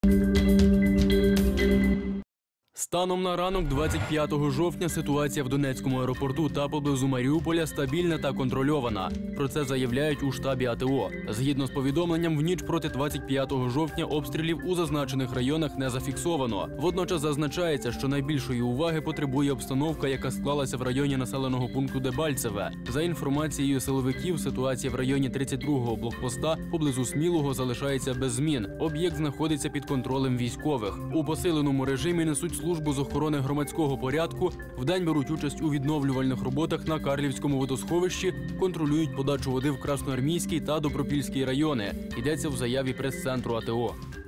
Станом на ранок 25 жовтня ситуація в Донецькому аеропорту та поблизу Маріуполя стабільна та контрольована. Про це заявляють у штабі АТО. Згідно з повідомленням, в ніч проти 25 жовтня обстрілів у зазначених районах не зафіксовано. Водночас зазначається, що найбільшої уваги потребує обстановка, яка склалася в районі населеного пункту Дебальцеве. За інформацією силовиків, ситуація в районі 32-го блокпоста поблизу Смілого залишається без змін. Об'єкт знаходиться під контролем військових. У посиленому режимі несуть службу з охорони громадського порядку, вдень беруть участь у відновлювальних роботах на Карлівському водосховищі, контролюють подачу води в Красноармійський та Добропільський райони. Йдеться в заяві прес-центру АТО.